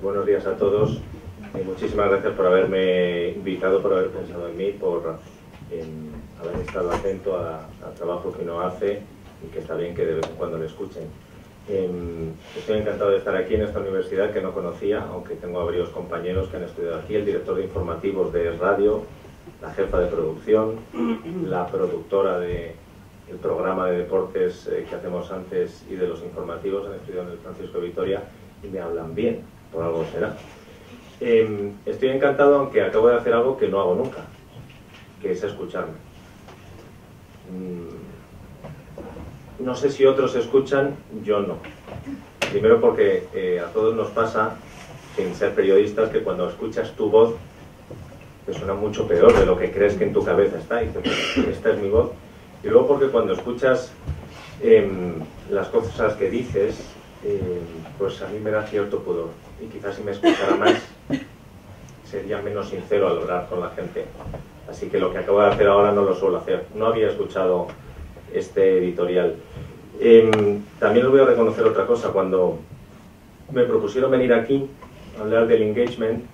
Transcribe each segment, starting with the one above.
Buenos días a todos y muchísimas gracias por haberme invitado, por haber pensado en mí, por haber estado atento al trabajo que uno hace y que está bien que de vez en cuando le escuchen. Estoy encantado de estar aquí en esta universidad que no conocía, aunque tengo a varios compañeros que han estudiado aquí, el director de informativos de radio, la jefa de producción, la productora del programa de deportes que hacemos antes y de los informativos, han estudiado en el Francisco de Vitoria y me hablan bien, por algo será. Estoy encantado, aunque acabo de hacer algo que no hago nunca, que es escucharme. No sé si otros escuchan, yo no. Primero porque a todos nos pasa, sin ser periodistas, que cuando escuchas tu voz te suena mucho peor de lo que crees que en tu cabeza está. Y dices, pues, esta es mi voz. Y luego porque cuando escuchas las cosas que dices, pues a mí me da cierto pudor. Y quizás si me escuchara más, sería menos sincero al hablar con la gente. Así que lo que acabo de hacer ahora no lo suelo hacer. No había escuchado este editorial. También os voy a reconocer otra cosa. Cuando me propusieron venir aquí a hablar del engagement,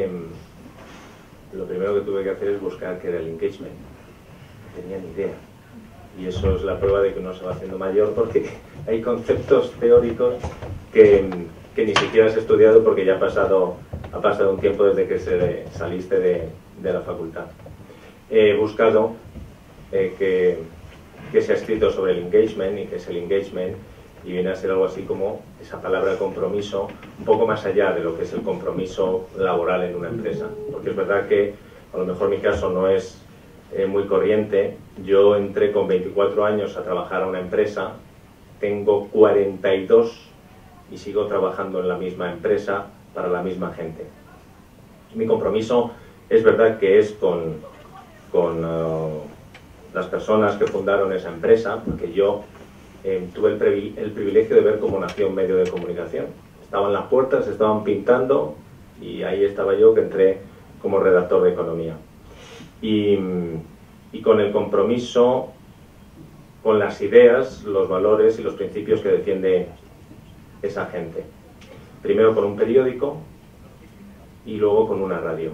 lo primero que tuve que hacer es buscar qué era el engagement. No tenía ni idea. Y eso es la prueba de que uno se va haciendo mayor, porque hay conceptos teóricos que ni siquiera has estudiado porque ya ha pasado un tiempo desde que saliste de la facultad. He buscado que se ha escrito sobre el engagement y qué es el engagement, y viene a ser algo así como esa palabra compromiso, un poco más allá de lo que es el compromiso laboral en una empresa. Porque es verdad que a lo mejor mi caso no es muy corriente. Yo entré con 24 años a trabajar a una empresa, tengo 42 y sigo trabajando en la misma empresa para la misma gente. Mi compromiso es verdad que es con las personas que fundaron esa empresa, porque yo tuve el privilegio de ver cómo nació un medio de comunicación. Estaban las puertas, se estaban pintando y ahí estaba yo, que entré como redactor de economía. Y con el compromiso, con las ideas, los valores y los principios que defiende esa gente. Primero con un periódico y luego con una radio.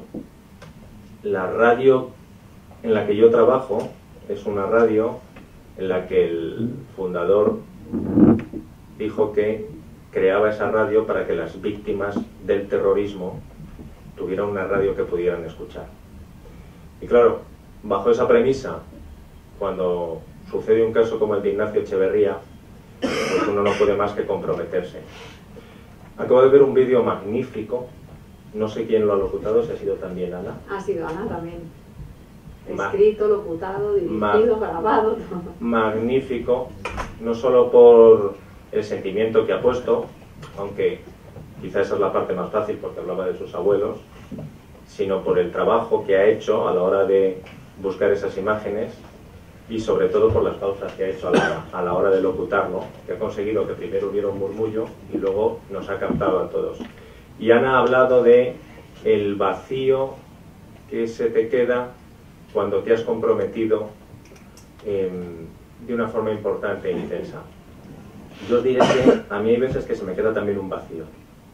La radio en la que yo trabajo es una radio en la que el fundador dijo que creaba esa radio para que las víctimas del terrorismo tuvieran una radio que pudieran escuchar. Y claro, bajo esa premisa, cuando sucede un caso como el de Ignacio Echeverría, pues uno no puede más que comprometerse. Acabo de ver un vídeo magnífico, no sé quién lo ha locutado, si ha sido también Ana. Ha sido Ana también. Escrito, locutado, dirigido, grabado. Magnífico, no solo por el sentimiento que ha puesto, aunque quizás esa es la parte más fácil porque hablaba de sus abuelos, sino por el trabajo que ha hecho a la hora de buscar esas imágenes y sobre todo por las pausas que ha hecho a la hora de locutarlo, que ha conseguido que primero hubiera un murmullo y luego nos ha captado a todos. Y Ana ha hablado de el vacío que se te queda cuando te has comprometido de una forma importante e intensa. Yo os diré que a mí hay veces que se me queda también un vacío.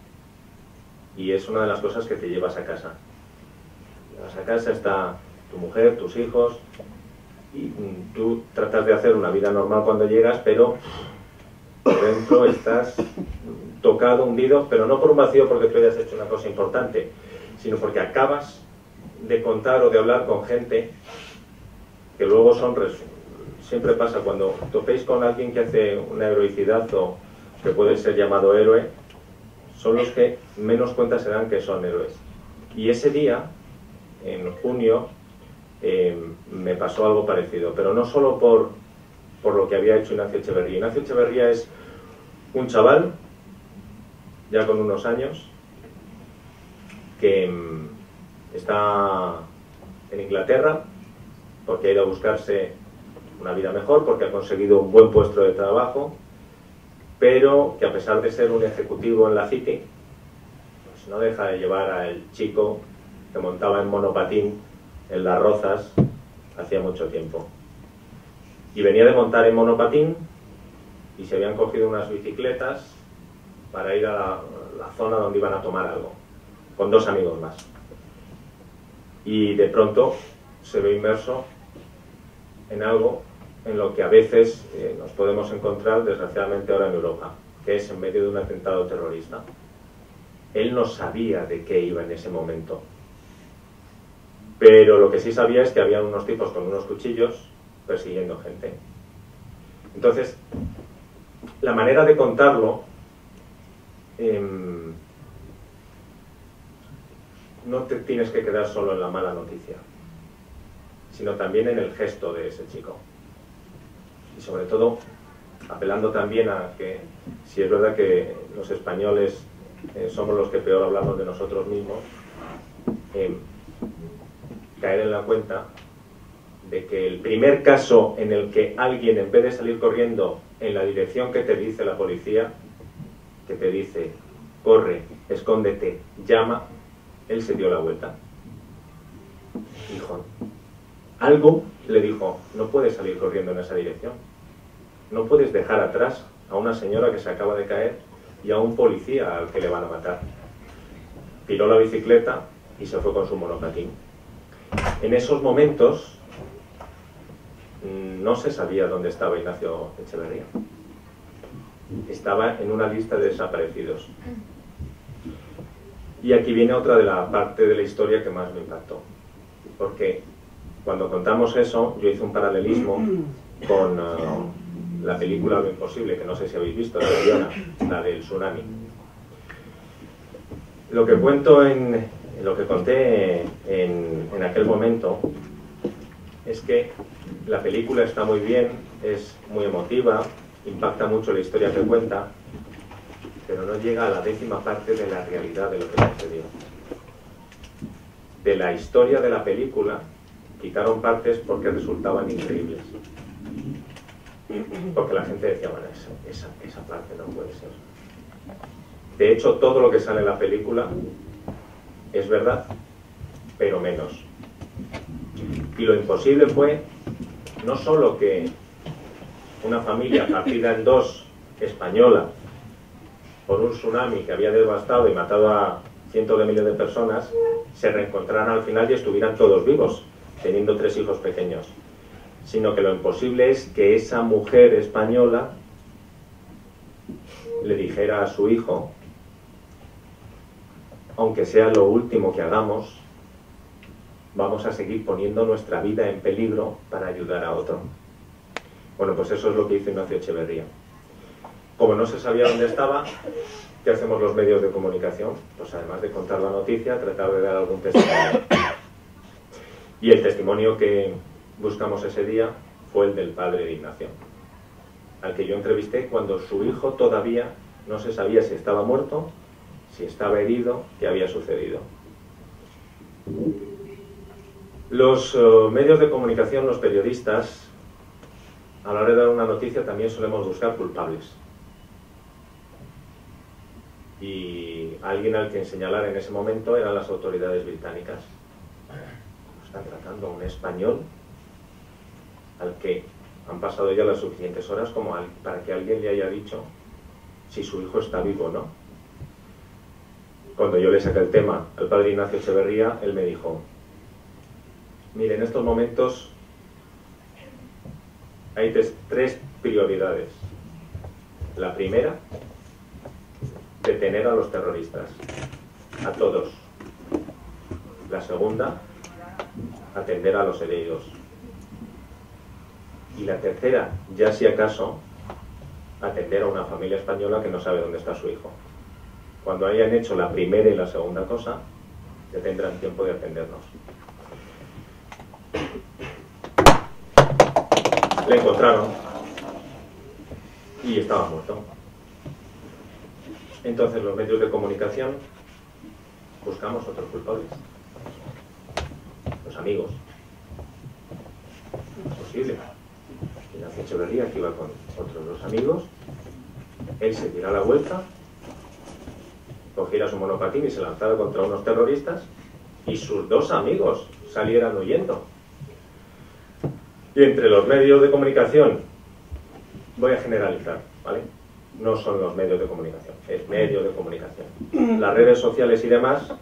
Y es una de las cosas que te llevas a casa. Llevas a casa, está tu mujer, tus hijos, y tú tratas de hacer una vida normal cuando llegas, pero por dentro estás tocado, hundido, pero no por un vacío porque tú hayas hecho una cosa importante, sino porque acabas de contar o de hablar con gente que luego siempre pasa cuando topéis con alguien que hace una heroicidad o que puede ser llamado héroe, son los que menos cuenta se dan que son héroes. Y ese día, en junio, me pasó algo parecido, pero no solo por lo que había hecho Ignacio Echeverría. Ignacio Echeverría es un chaval, ya con unos años, que está en Inglaterra porque ha ido a buscarse una vida mejor, porque ha conseguido un buen puesto de trabajo, pero que a pesar de ser un ejecutivo en la City, pues no deja de llevar al chico que montaba en monopatín en Las Rozas hacía mucho tiempo. Y venía de montar en monopatín y se habían cogido unas bicicletas para ir a la zona donde iban a tomar algo, con 2 amigos más. Y de pronto se ve inmerso en algo en lo que a veces nos podemos encontrar, desgraciadamente ahora en Europa, que es en medio de un atentado terrorista. Él no sabía de qué iba en ese momento, pero lo que sí sabía es que había unos tipos con unos cuchillos persiguiendo gente. Entonces, la manera de contarlo no te tienes que quedar solo en la mala noticia, sino también en el gesto de ese chico. Y sobre todo, apelando también a que, si es verdad que los españoles somos los que peor hablamos de nosotros mismos, caer en la cuenta de que el primer caso en el que alguien, en vez de salir corriendo en la dirección que te dice la policía, que te dice, corre, escóndete, llama, él se dio la vuelta. Dijo, algo le dijo, no puedes salir corriendo en esa dirección. No puedes dejar atrás a una señora que se acaba de caer y a un policía al que le van a matar. Tiró la bicicleta y se fue con su monopatín. En esos momentos no se sabía dónde estaba Ignacio Echeverría. Estaba en una lista de desaparecidos. Y aquí viene otra de la parte de la historia que más me impactó. Porque cuando contamos eso, yo hice un paralelismo con la película Lo Imposible, que no sé si habéis visto, la de Liona, la del tsunami. Lo que cuento lo que conté en aquel momento es que la película está muy bien, es muy emotiva, impacta mucho la historia que cuenta, pero no llega a la 10ª parte de la realidad de lo que sucedió. De la historia de la película quitaron partes porque resultaban increíbles. Porque la gente decía, bueno, esa parte no puede ser. De hecho, todo lo que sale en la película es verdad, pero menos. Y lo imposible fue no solo que una familia partida en 2, española, por un tsunami que había devastado y matado a cientos de miles de personas, se reencontraran al final y estuvieran todos vivos, teniendo 3 hijos pequeños, sino que lo imposible es que esa mujer española le dijera a su hijo, aunque sea lo último que hagamos, vamos a seguir poniendo nuestra vida en peligro para ayudar a otro. Bueno, pues eso es lo que hizo Ignacio Echeverría. Como no se sabía dónde estaba, ¿qué hacemos los medios de comunicación? Pues además de contar la noticia, tratar de dar algún testimonio. Y el testimonio que buscamos ese día fue el del padre de Ignacio, al que yo entrevisté cuando su hijo todavía no se sabía si estaba muerto, si estaba herido, qué había sucedido. Los medios de comunicación, los periodistas, a la hora de dar una noticia también solemos buscar culpables. Y alguien al que señalar en ese momento eran las autoridades británicas. Están tratando a un español al que han pasado ya las suficientes horas como para que alguien le haya dicho si su hijo está vivo o no. Cuando yo le saqué el tema al padre Ignacio Echeverría, él me dijo, mire, en estos momentos hay 3 prioridades. La primera, detener a los terroristas, a todos. La segunda, atender a los heridos. Y la tercera, ya si acaso, atender a una familia española que no sabe dónde está su hijo. Cuando hayan hecho la primera y la segunda cosa, ya tendrán tiempo de atendernos. Le encontraron y estaba muerto. Entonces los medios de comunicación buscamos otros culpables. Los amigos. Es posible. Ignacio Echeverría, que iba con otros 2 amigos, él se diera la vuelta, cogiera su monopatín y se lanzara contra unos terroristas y sus 2 amigos salieran huyendo. Y entre los medios de comunicación, voy a generalizar, ¿vale? no son los medios de comunicación, es medios de comunicación. Las redes sociales y demás,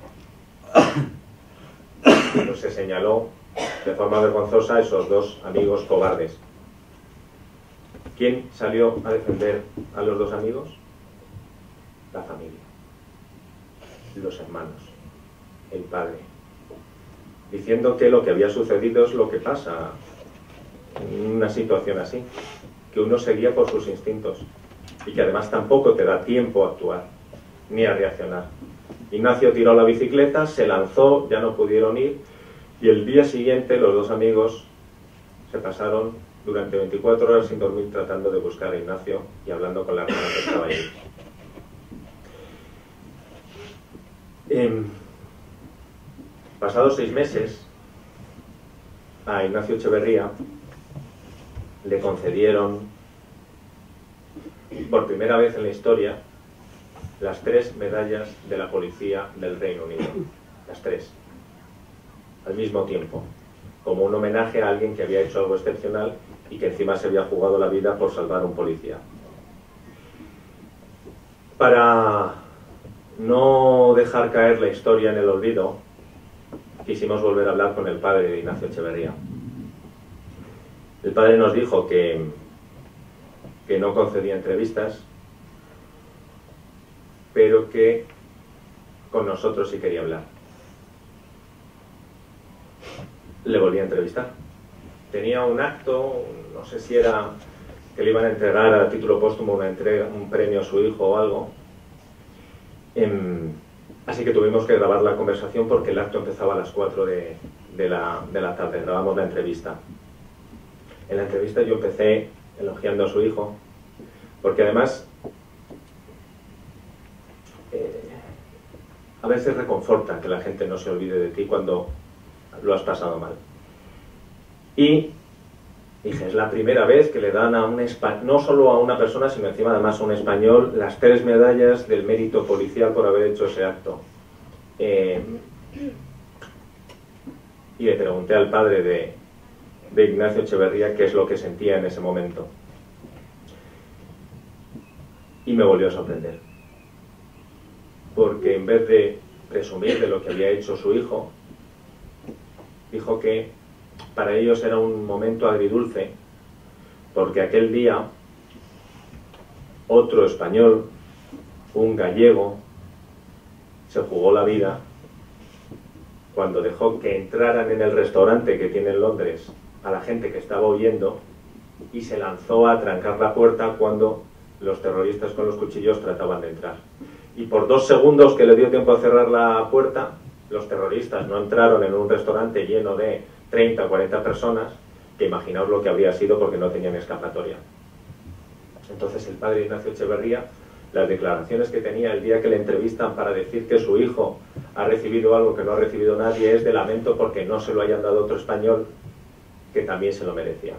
pues se señaló de forma vergonzosa a esos dos amigos cobardes. ¿Quién salió a defender a los dos amigos? La familia, los hermanos, el padre, diciendo que lo que había sucedido es lo que pasa en una situación así, que uno se guía por sus instintos y que además tampoco te da tiempo a actuar ni a reaccionar. Ignacio tiró la bicicleta, se lanzó, ya no pudieron ir, y el día siguiente los dos amigos se pasaron durante 24 horas sin dormir tratando de buscar a Ignacio y hablando con la hermana que estaba ahí. Pasados 6 meses, a Ignacio Echeverría le concedieron por primera vez en la historia las 3 medallas de la policía del Reino Unido, las 3, al mismo tiempo, como un homenaje a alguien que había hecho algo excepcional y que encima se había jugado la vida por salvar a un policía. Para no dejar caer la historia en el olvido, quisimos volver a hablar con el padre de Ignacio Echeverría. El padre nos dijo que no concedía entrevistas, pero que con nosotros sí quería hablar. Le volví a entrevistar. Tenía un acto, no sé si era que le iban a entregar a título póstumo un premio a su hijo o algo. Así que tuvimos que grabar la conversación porque el acto empezaba a las 4 de la tarde. Grabamos la entrevista. En la entrevista yo empecé elogiando a su hijo, porque además a veces reconforta que la gente no se olvide de ti cuando lo has pasado mal. Y dije, es la primera vez que le dan a un no solo a una persona, sino encima además a un español, las 3 medallas del mérito policial por haber hecho ese acto. Y le pregunté al padre de Ignacio Echeverría qué es lo que sentía en ese momento. Y me volvió a sorprender. Porque en vez de presumir de lo que había hecho su hijo, dijo que para ellos era un momento agridulce, porque aquel día otro español, un gallego, se jugó la vida cuando dejó que entraran en el restaurante que tiene en Londres a la gente que estaba huyendo y se lanzó a trancar la puerta cuando los terroristas con los cuchillos trataban de entrar. Y por 2 segundos que le dio tiempo a cerrar la puerta, los terroristas no entraron en un restaurante lleno de 30 o 40 personas, que imaginaos lo que habría sido porque no tenían escapatoria. Entonces el padre Ignacio Echeverría, las declaraciones que tenía el día que le entrevistan para decir que su hijo ha recibido algo que no ha recibido nadie es de lamento porque no se lo hayan dado otro español que también se lo merecía.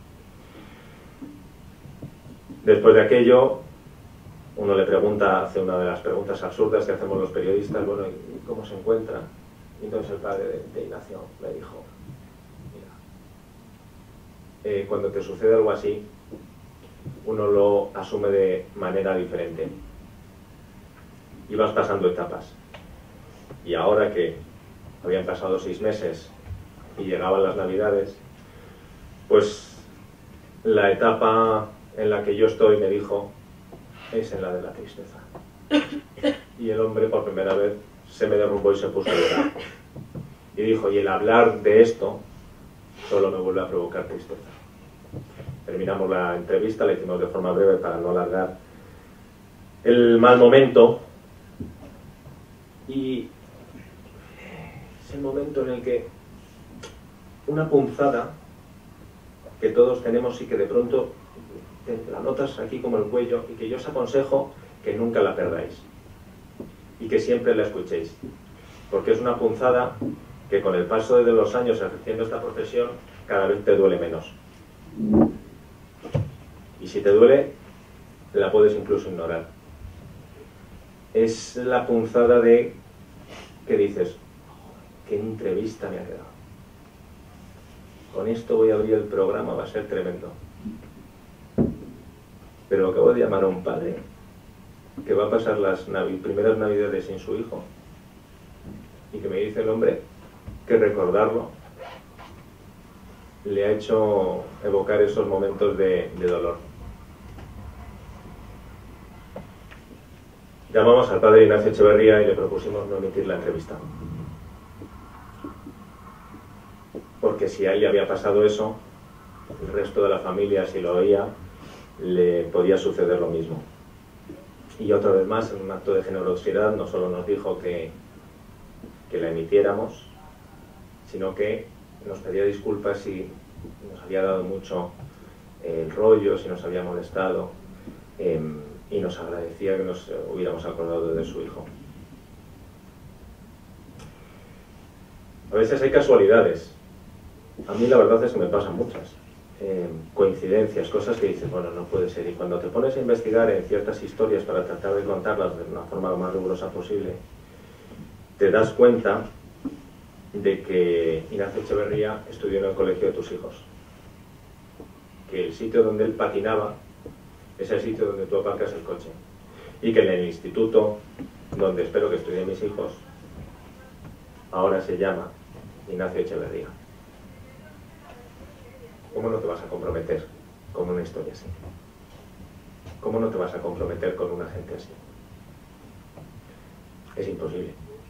Después de aquello, uno le pregunta, hace una de las preguntas absurdas que hacemos los periodistas, bueno, ¿y cómo se encuentra? Y entonces el padre de Ignacio me dijo, mira, cuando te sucede algo así, uno lo asume de manera diferente. Y vas pasando etapas. Y ahora que habían pasado 6 meses y llegaban las Navidades, pues la etapa en la que yo estoy, me dijo, es en la de la tristeza. Y el hombre por primera vez se me derrumbó y se puso a llorar. Y dijo, y el hablar de esto solo me vuelve a provocar tristeza. Terminamos la entrevista, la hicimos de forma breve para no alargar el mal momento. Y es el momento en el que una punzada que todos tenemos y que de pronto te la notas aquí como el cuello, y que yo os aconsejo que nunca la perdáis y que siempre la escuchéis, porque es una punzada que con el paso de los años ejerciendo esta profesión cada vez te duele menos, y si te duele la puedes incluso ignorar. Es la punzada de que dices, qué entrevista me ha quedado, con esto voy a abrir el programa, va a ser tremendo. Pero acabo de llamar a un padre que va a pasar las primeras navidades sin su hijo y que me dice el hombre que recordarlo le ha hecho evocar esos momentos de dolor. Llamamos al padre Ignacio Echeverría y le propusimos no emitir la entrevista. Porque si a él le había pasado eso, el resto de la familia, si lo oía, le podía suceder lo mismo. Y otra vez más, en un acto de generosidad, no solo nos dijo que la emitiéramos, sino que nos pedía disculpas si nos había dado mucho el rollo, si nos había molestado, y nos agradecía que nos hubiéramos acordado de su hijo. A veces hay casualidades. A mí la verdad es que me pasan muchas. Coincidencias, cosas que dices, bueno, no puede ser. Y cuando te pones a investigar en ciertas historias para tratar de contarlas de una forma lo más rigurosa posible, te das cuenta de que Ignacio Echeverría estudió en el colegio de tus hijos. Que el sitio donde él patinaba es el sitio donde tú aparcas el coche. Y que en el instituto donde espero que estudien mis hijos, ahora se llama Ignacio Echeverría. ¿Cómo no te vas a comprometer con una historia así? ¿Cómo no te vas a comprometer con una gente así? Es imposible.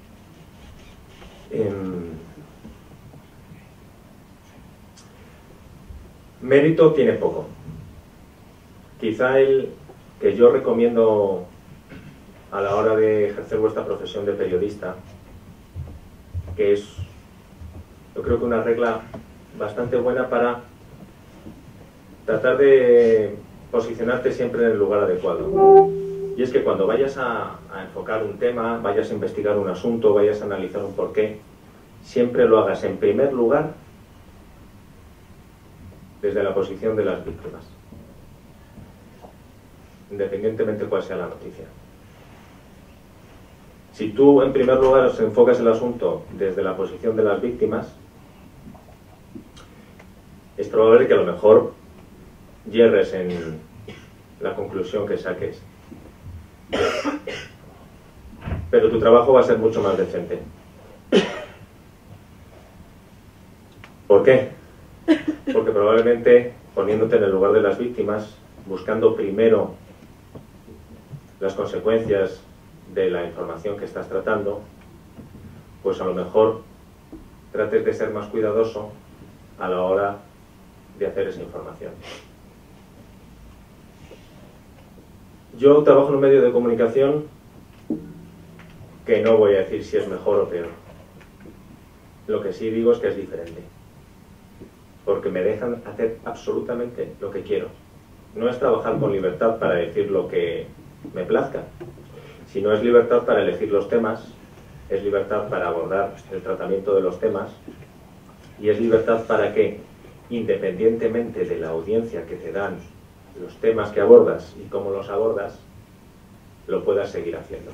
Mérito tiene poco. Quizá el que yo recomiendo a la hora de ejercer vuestra profesión de periodista, que es, yo creo que una regla bastante buena para tratar de posicionarte siempre en el lugar adecuado. Y es que cuando vayas a enfocar un tema, vayas a investigar un asunto, vayas a analizar un porqué, siempre lo hagas en primer lugar desde la posición de las víctimas, independientemente cuál sea la noticia. Si tú en primer lugar os enfocas el asunto desde la posición de las víctimas, es probable que a lo mejor hierres en la conclusión que saques, pero tu trabajo va a ser mucho más decente. ¿Por qué? Porque probablemente poniéndote en el lugar de las víctimas, buscando primero las consecuencias de la información que estás tratando, pues a lo mejor trates de ser más cuidadoso a la hora de hacer esa información. Yo trabajo en un medio de comunicación que no voy a decir si es mejor o peor. Lo que sí digo es que es diferente. Porque me dejan hacer absolutamente lo que quiero. No es trabajar con libertad para decir lo que me plazca, sino es libertad para elegir los temas, es libertad para abordar el tratamiento de los temas, y es libertad para que, independientemente de la audiencia que te dan los temas que abordas y cómo los abordas, lo puedas seguir haciendo.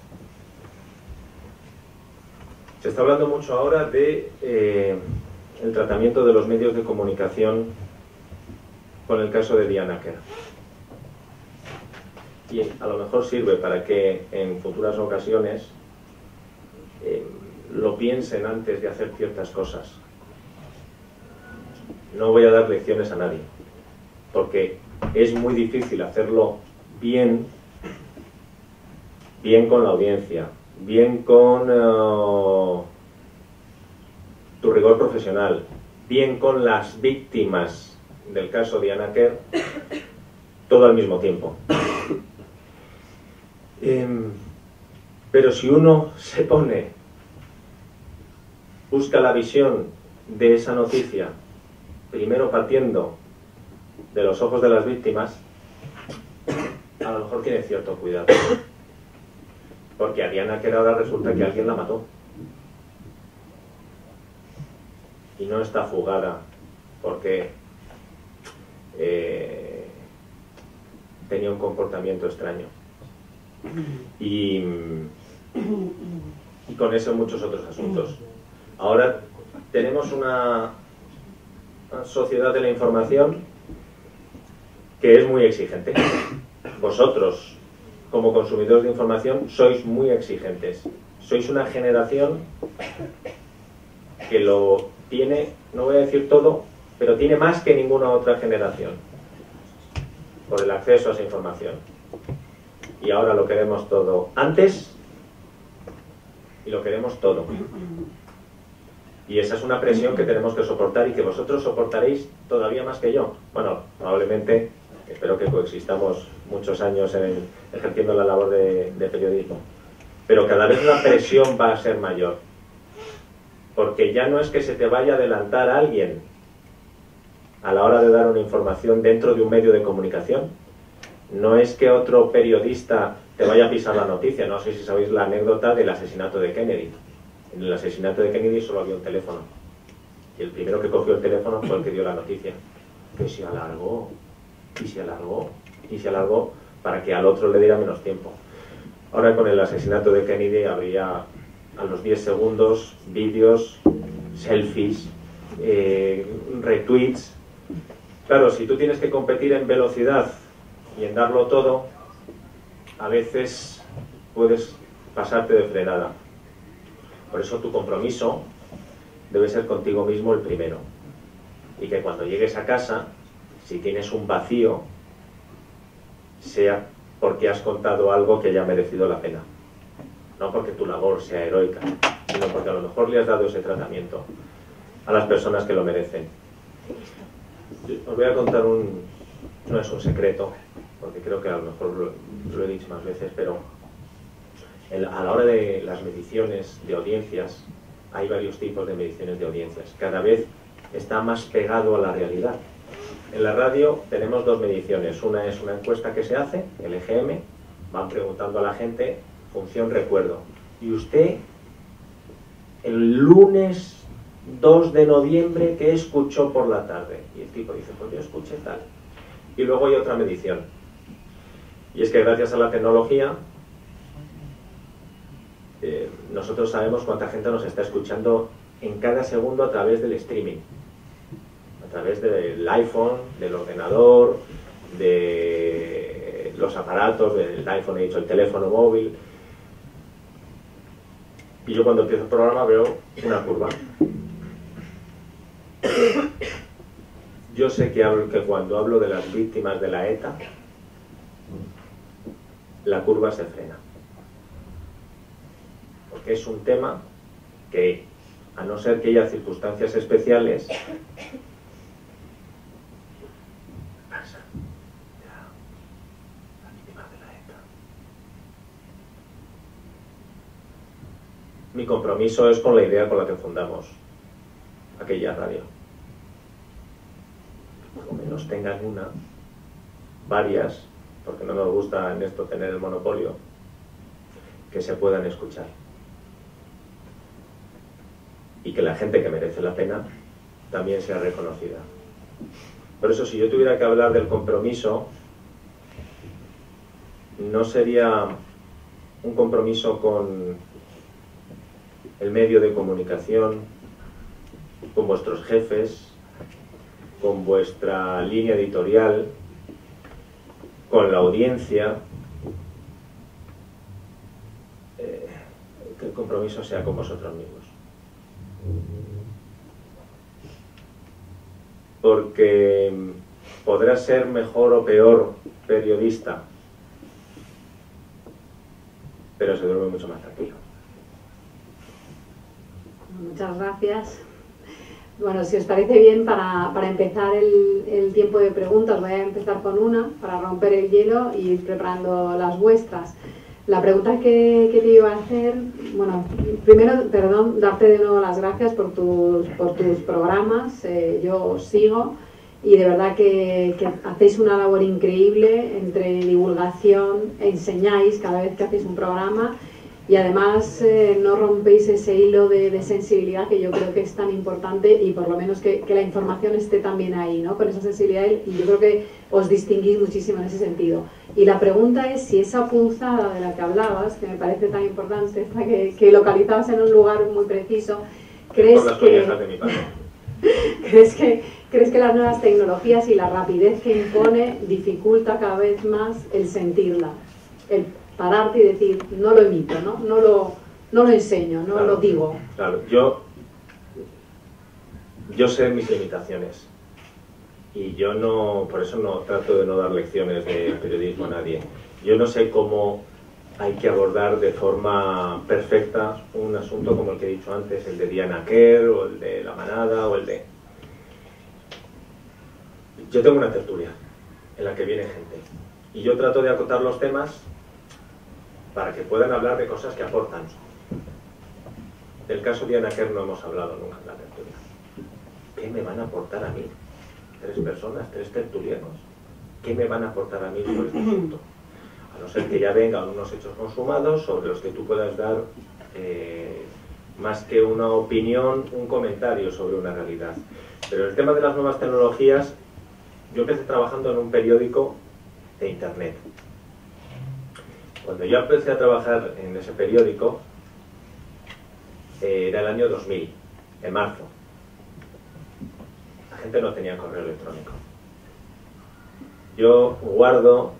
Se está hablando mucho ahora de el tratamiento de los medios de comunicación con el caso de Diana Quer. Y a lo mejor sirve para que en futuras ocasiones lo piensen antes de hacer ciertas cosas. No voy a dar lecciones a nadie, porque es muy difícil hacerlo bien con la audiencia, bien con tu rigor profesional, bien con las víctimas del caso Diana Quer, todo al mismo tiempo. Pero si uno se pone, busca la visión de esa noticia, primero partiendo de los ojos de las víctimas, a lo mejor tiene cierto cuidado. Porque a Diana Quer ahora resulta que alguien la mató. Y no está fugada porque tenía un comportamiento extraño. Y con eso muchos otros asuntos. Ahora tenemos una sociedad de la información que es muy exigente. Vosotros, como consumidores de información, sois muy exigentes. Sois una generación que lo tiene, no voy a decir todo, pero tiene más que ninguna otra generación por el acceso a esa información. Y ahora lo queremos todo antes y lo queremos todo. Y esa es una presión que tenemos que soportar y que vosotros soportaréis todavía más que yo. Bueno, probablemente, espero que coexistamos muchos años ejerciendo la labor de periodismo. Pero cada vez la presión va a ser mayor. Porque ya no es que se te vaya a adelantar a alguien a la hora de dar una información dentro de un medio de comunicación. No es que otro periodista te vaya a pisar la noticia. No sé si sabéis la anécdota del asesinato de Kennedy. En el asesinato de Kennedy solo había un teléfono. Y el primero que cogió el teléfono fue el que dio la noticia. Que se alargó, y se alargó, y se alargó para que al otro le diera menos tiempo. Ahora con el asesinato de Kennedy habría a los 10 segundos vídeos, selfies, retweets. Claro, si tú tienes que competir en velocidad y en darlo todo, a veces puedes pasarte de frenada. Por eso tu compromiso debe ser contigo mismo el primero. Y que cuando llegues a casa, si tienes un vacío, sea porque has contado algo que haya merecido la pena. No porque tu labor sea heroica, sino porque a lo mejor le has dado ese tratamiento a las personas que lo merecen. Os voy a contar no es un secreto, porque creo que a lo mejor lo he dicho más veces, pero a la hora de las mediciones de audiencias, hay varios tipos de mediciones de audiencias. Cada vez está más pegado a la realidad. En la radio tenemos dos mediciones. Una es una encuesta que se hace, el EGM, van preguntando a la gente, función recuerdo. Y usted, el lunes 2 de noviembre, ¿qué escuchó por la tarde? Y el tipo dice, pues yo escuché tal. Y luego hay otra medición. Y es que gracias a la tecnología, nosotros sabemos cuánta gente nos está escuchando en cada segundo a través del streaming. A través del iPhone, del ordenador, de los aparatos, del iPhone, he dicho, el teléfono móvil. Y yo cuando empiezo el programa veo una curva. Yo sé que cuando hablo de las víctimas de la ETA, la curva se frena. Porque es un tema que, a no ser que haya circunstancias especiales, pasa. Ya, la víctima de la ETA. Mi compromiso es con la idea con la que fundamos aquella radio. Por lo menos tengan varias, porque no nos gusta en esto tener el monopolio, que se puedan escuchar. Y que la gente que merece la pena también sea reconocida. Por eso, si yo tuviera que hablar del compromiso, no sería un compromiso con el medio de comunicación, con vuestros jefes, con vuestra línea editorial, con la audiencia. Que el compromiso sea con vosotros mismos. Porque podrás ser mejor o peor periodista, pero se duerme mucho más tranquilo. Muchas gracias. Bueno, si os parece bien, para empezar el tiempo de preguntas, voy a empezar con una, para romper el hielo y ir preparando las vuestras. La pregunta que te iba a hacer, bueno, primero, perdón, darte de nuevo las gracias por tus programas. Yo os sigo y de verdad que hacéis una labor increíble entre divulgación, enseñáis cada vez que hacéis un programa y además no rompéis ese hilo de sensibilidad que yo creo que es tan importante y por lo menos que la información esté también ahí, ¿no? Con esa sensibilidad, y yo creo que os distinguís muchísimo en ese sentido. Y la pregunta es si esa punzada de la que hablabas, que me parece tan importante, que localizabas en un lugar muy preciso, ¿crees ¿Crees que las nuevas tecnologías y la rapidez que impone dificulta cada vez más el sentirla? El pararte y decir, no lo emito, no lo enseño, no lo digo. Claro, yo sé mis limitaciones y yo no, por eso no trato de no dar lecciones de periodismo a nadie. Yo no sé cómo hay que abordar de forma perfecta un asunto como el que he dicho antes, el de Diana Kerr o el de La Manada o el de... Yo tengo una tertulia en la que viene gente y yo trato de acotar los temas para que puedan hablar de cosas que aportan. Del caso Diana Kerr no hemos hablado nunca en la tertulia. ¿Qué me van a aportar a mí? 3 personas, 3 tertulianos. ¿Qué me van a aportar a mí sobre este asunto? A no ser que ya vengan unos hechos consumados sobre los que tú puedas dar más que una opinión, un comentario sobre una realidad. Pero el tema de las nuevas tecnologías, yo empecé trabajando en un periódico de internet. Cuando yo empecé a trabajar en ese periódico, era el año 2000, en marzo. La gente no tenía correo electrónico. Yo guardo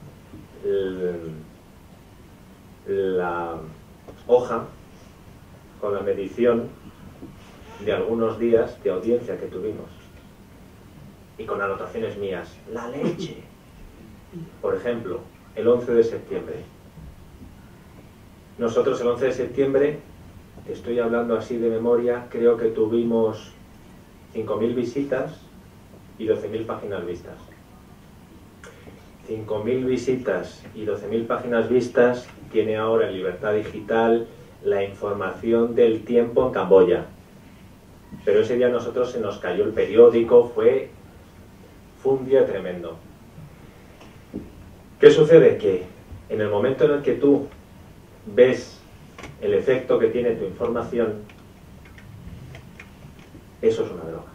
la hoja con la medición de algunos días de audiencia que tuvimos y con anotaciones mías. La leche. Por ejemplo, el 11 de septiembre. Nosotros el 11 de septiembre, estoy hablando así de memoria, creo que tuvimos 5.000 visitas y 12.000 páginas vistas. 5.000 visitas y 12.000 páginas vistas tiene ahora en Libertad Digital la información del tiempo en Camboya. Pero ese día a nosotros se nos cayó el periódico, fue un día tremendo. ¿Qué sucede? Que en el momento en el que tú ves el efecto que tiene tu información, eso es una droga.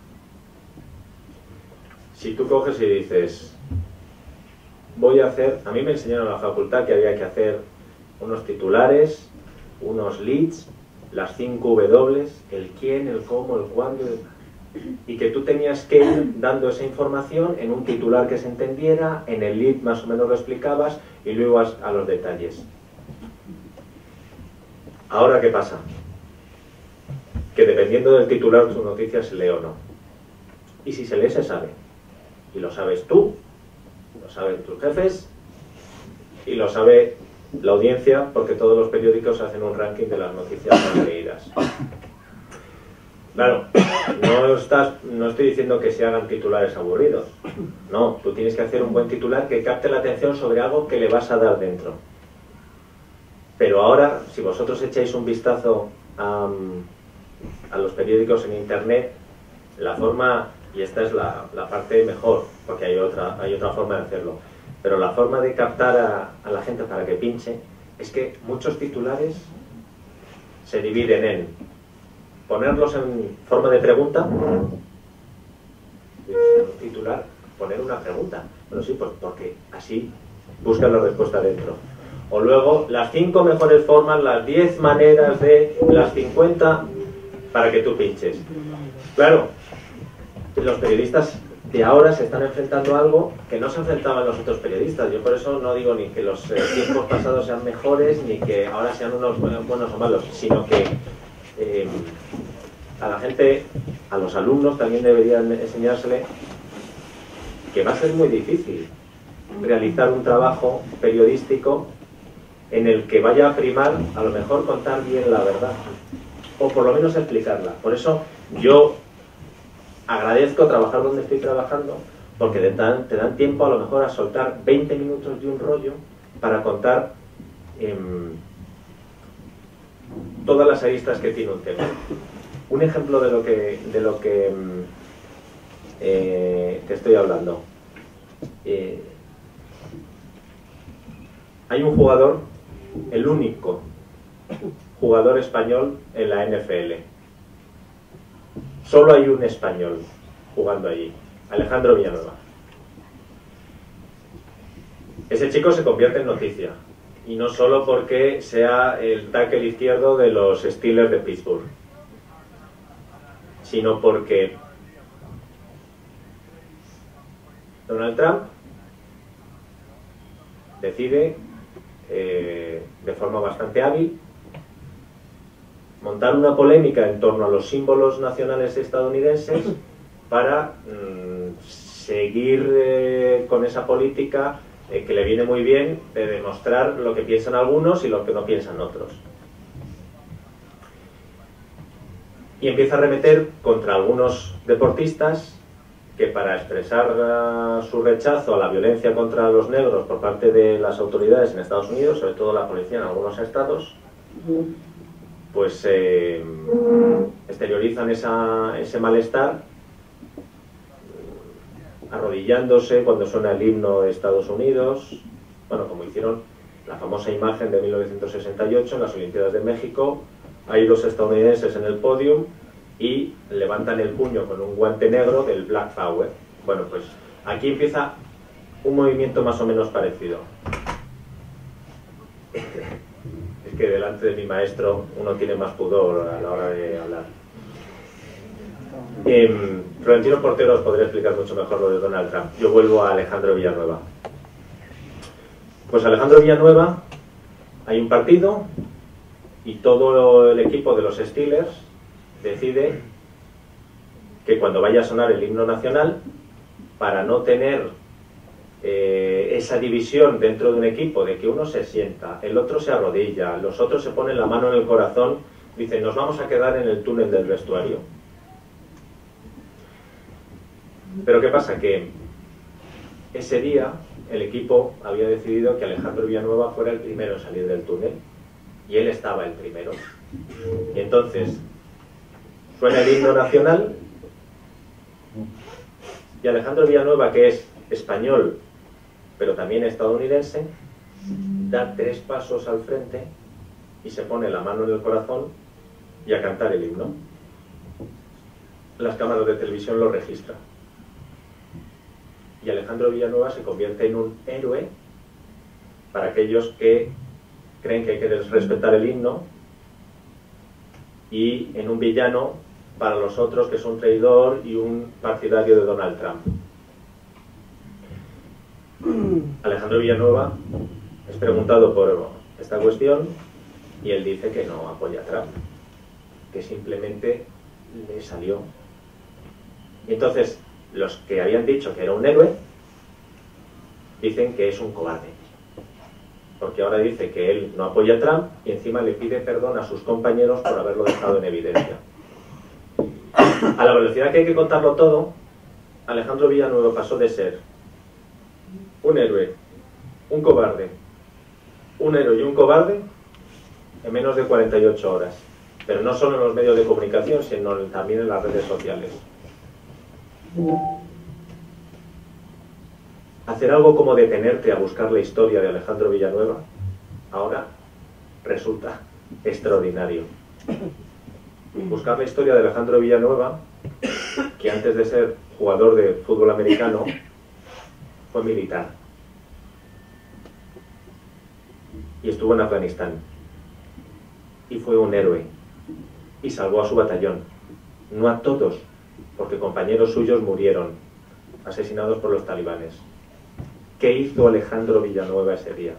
Si tú coges y dices, voy a hacer, a mí me enseñaron en la facultad que había que hacer unos titulares, unos leads, las 5 W, el quién, el cómo, el cuándo, y que tú tenías que ir dando esa información en un titular que se entendiera, en el lead más o menos lo explicabas y luego a los detalles. Ahora, ¿qué pasa? Que dependiendo del titular tu noticia se lee o no. Y si se lee, se sabe. Y lo sabes tú, lo saben tus jefes y lo sabe la audiencia, porque todos los periódicos hacen un ranking de las noticias más leídas. Claro, no estoy diciendo que se hagan titulares aburridos. No, tú tienes que hacer un buen titular que capte la atención sobre algo que le vas a dar dentro. Pero ahora, si vosotros echáis un vistazo a los periódicos en internet, la forma, y esta es la parte mejor, porque hay otra forma de hacerlo, pero la forma de captar a la gente para que pinche es que muchos titulares se dividen en ponerlos en forma de pregunta, titular, poner una pregunta. Bueno, sí, pues porque así buscan la respuesta dentro. O luego, las 5 mejores formas, las 10 maneras de las 50 para que tú pinches. Claro, los periodistas de ahora se están enfrentando a algo que no se enfrentaban los otros periodistas. Yo por eso no digo ni que los tiempos pasados sean mejores, ni que ahora sean unos buenos o malos, sino que a la gente, a los alumnos también deberían enseñársele que va a ser muy difícil realizar un trabajo periodístico en el que vaya a primar, a lo mejor, contar bien la verdad, o por lo menos explicarla. Por eso yo agradezco trabajar donde estoy trabajando, porque te dan tiempo a lo mejor a soltar 20 minutos de un rollo para contar todas las aristas que tiene un tema. Un ejemplo de lo que te estoy hablando. Hay un jugador, el único jugador español en la NFL. Solo hay un español jugando allí, Alejandro Villanueva. Ese chico se convierte en noticia, y no solo porque sea el tackle izquierdo de los Steelers de Pittsburgh, sino porque Donald Trump decide, de forma bastante hábil, montar una polémica en torno a los símbolos nacionales estadounidenses para seguir con esa política que le viene muy bien de demostrar lo que piensan algunos y lo que no piensan otros. Y empieza a arremeter contra algunos deportistas que, para expresar su rechazo a la violencia contra los negros por parte de las autoridades en Estados Unidos, sobre todo la policía en algunos estados, pues exteriorizan ese malestar arrodillándose cuando suena el himno de Estados Unidos, bueno, como hicieron la famosa imagen de 1968 en las Olimpiadas de México. Hay los estadounidenses en el podio y levantan el puño con un guante negro del Black Power. Bueno, pues aquí empieza un movimiento más o menos parecido. Es que delante de mi maestro uno tiene más pudor a la hora de hablar. Florentino Portero os podría explicar mucho mejor lo de Donald Trump. Yo vuelvo a Alejandro Villanueva. Pues Alejandro Villanueva, hay un partido y todo el equipo de los Steelers decide que cuando vaya a sonar el himno nacional, para no tener esa división dentro de un equipo, de que uno se sienta, el otro se arrodilla, los otros se ponen la mano en el corazón, dicen, nos vamos a quedar en el túnel del vestuario. Pero ¿qué pasa? Que ese día el equipo había decidido que Alejandro Villanueva fuera el primero en salir del túnel, y él estaba el primero. Y entonces suena el himno nacional y Alejandro Villanueva, que es español pero también estadounidense, da 3 pasos al frente y se pone la mano en el corazón y a cantar el himno. Las cámaras de televisión lo registran y Alejandro Villanueva se convierte en un héroe para aquellos que creen que hay que respetar el himno, y en un villano para los otros, que es un traidor y un partidario de Donald Trump. Alejandro Villanueva es preguntado por esta cuestión y él dice que no apoya a Trump, que simplemente le salió. Y entonces los que habían dicho que era un héroe dicen que es un cobarde, porque ahora dice que él no apoya a Trump y encima le pide perdón a sus compañeros por haberlo dejado en evidencia. A la velocidad que hay que contarlo todo, Alejandro Villanueva pasó de ser un héroe, un cobarde, un héroe y un cobarde en menos de 48 horas. Pero no solo en los medios de comunicación, sino también en las redes sociales. Hacer algo como detenerte a buscar la historia de Alejandro Villanueva ahora resulta extraordinario. Buscar la historia de Alejandro Villanueva, que antes de ser jugador de fútbol americano fue militar y estuvo en Afganistán y fue un héroe y salvó a su batallón, no a todos, porque compañeros suyos murieron asesinados por los talibanes. ¿Qué hizo Alejandro Villanueva ese día?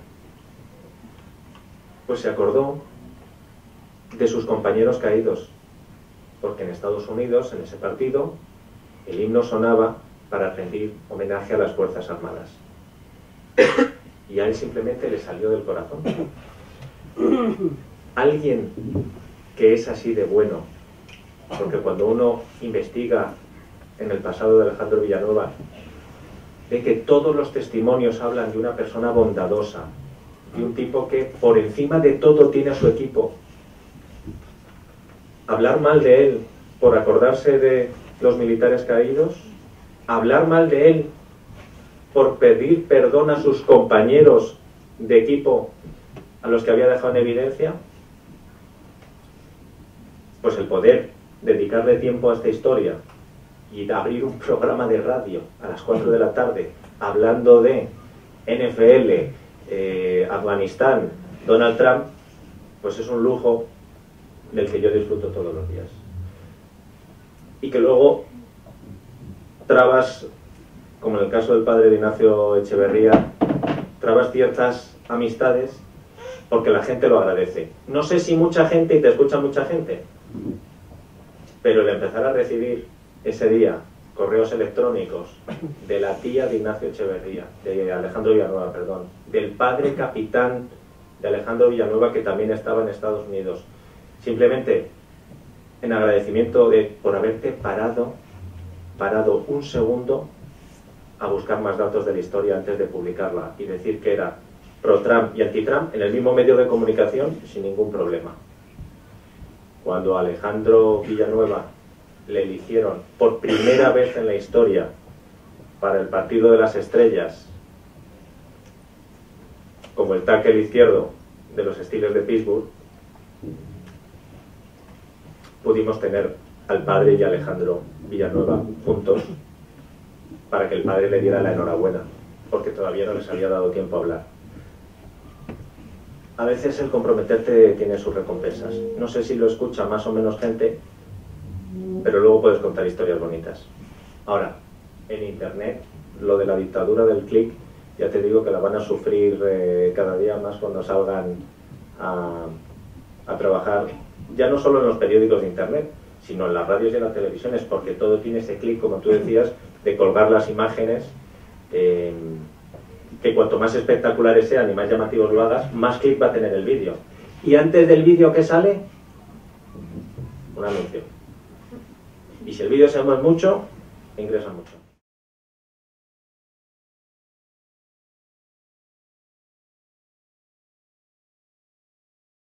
Pues se acordó de sus compañeros caídos, porque en Estados Unidos, en ese partido, el himno sonaba para rendir homenaje a las Fuerzas Armadas. Y a él simplemente le salió del corazón. Alguien que es así de bueno, porque cuando uno investiga en el pasado de Alejandro Villanueva, ve que todos los testimonios hablan de una persona bondadosa, de un tipo que por encima de todo tiene a su equipo. Hablar mal de él por acordarse de los militares caídos, hablar mal de él por pedir perdón a sus compañeros de equipo a los que había dejado en evidencia, pues el poder dedicarle tiempo a esta historia y abrir un programa de radio a las 4 de la tarde hablando de NFL, Afganistán, Donald Trump, pues es un lujo del que yo disfruto todos los días. Y que luego trabas como en el caso del padre de Ignacio Echeverría, trabas ciertas amistades porque la gente lo agradece. No sé si mucha gente, y te escucha mucha gente, pero el empezar a recibir ese día correos electrónicos de la tía de Ignacio Echeverría, de Alejandro Villanueva, perdón, del padre capitán de Alejandro Villanueva, que también estaba en Estados Unidos, simplemente en agradecimiento por haberte parado un segundo a buscar más datos de la historia antes de publicarla y decir que era pro-Trump y anti-Trump en el mismo medio de comunicación sin ningún problema. Cuando a Alejandro Villanueva le eligieron por primera vez en la historia para el Partido de las Estrellas como el tackle izquierdo de los Steelers de Pittsburgh, pudimos tener al padre y a Alejandro Villanueva juntos para que el padre le diera la enhorabuena, porque todavía no les había dado tiempo a hablar. A veces el comprometerte tiene sus recompensas. No sé si lo escucha más o menos gente, pero luego puedes contar historias bonitas. Ahora, en internet, lo de la dictadura del clic, ya te digo que la van a sufrir cada día más cuando salgan a trabajar, ya no solo en los periódicos de internet, sino en las radios y en las televisiones, porque todo tiene ese clic, como tú decías, de colgar las imágenes, que cuanto más espectaculares sean y más llamativos lo hagas, más clic va a tener el vídeo. Y antes del vídeo que sale, un anuncio. Y si el vídeo se mueve mucho, ingresa mucho.